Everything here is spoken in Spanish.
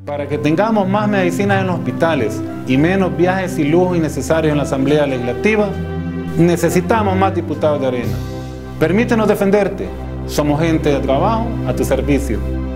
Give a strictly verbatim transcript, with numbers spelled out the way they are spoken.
Para que tengamos más medicinas en los hospitales y menos viajes y lujos innecesarios en la Asamblea Legislativa, necesitamos más diputados de Arena. Permítenos defenderte. Somos gente de trabajo a tu servicio.